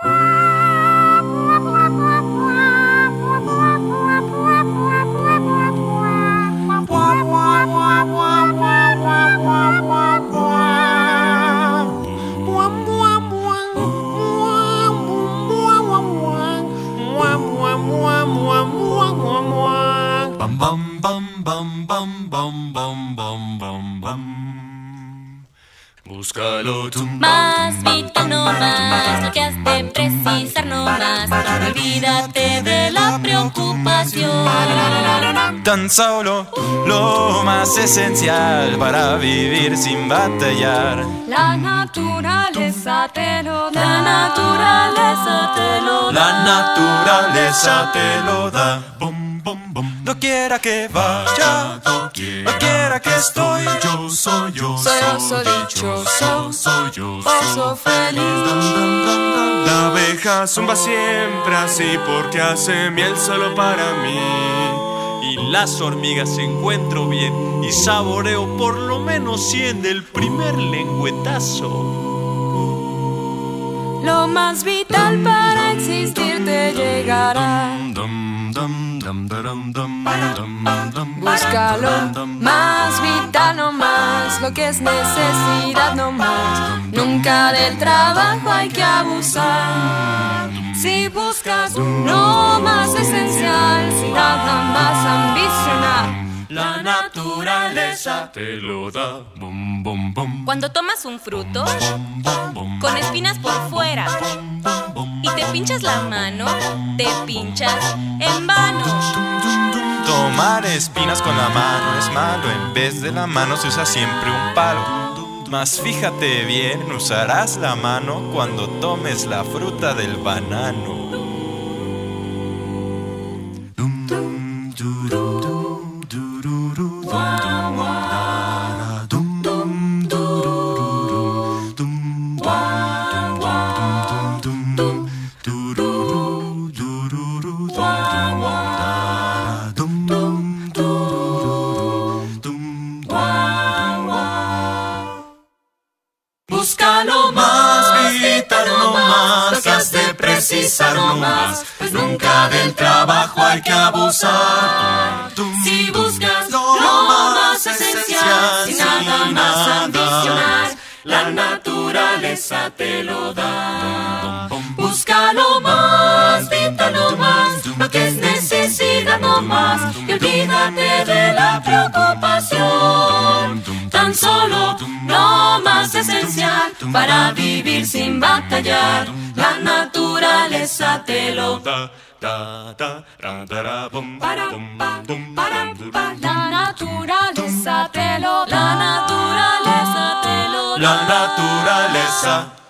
Búscalo tú. Más vital no más, lo que has de precisar no más. Olvídate de la preocupación. Tan solo lo más esencial para vivir sin batallar. La naturaleza te lo da. La naturaleza te lo da. La naturaleza te lo da. No quiera que vaya, no quiera que estoy. Yo soy oso dichoso, oso feliz. La abeja zumba siempre así porque hace miel solo para mí. Y las hormigas encuentro bien y saboreo por lo menos 100 del primer lengüetazo. Lo más vital para existir te llegará. Búscalo, más vital no más, lo que es necesidad no más. Nunca del trabajo hay que abusar. Si buscas lo más esencial, sin nada más ambicionar, la naturaleza te lo da. Cuando tomas un fruto con espinas por fuera y te pinchas la mano, te pinchas en vano. Tomar espinas con la mano es malo. En vez de la mano se usa siempre un palo. Mas fíjate bien, usarás la mano cuando tomes la fruta del banano. búscalo más vital no más, lo que has de precisar no más, pues nunca del trabajo hay que abusar. Si buscas lo más esencial, sin nada más ambicionar, la naturaleza te lo da. Búscalo más, vital no más, lo que es necesidad no más, y olvídate de la preocupación. Tan solo lo más esencial para vivir sin batallar, la naturaleza te lo da. La naturaleza te lo da. La naturaleza te lo da. La naturaleza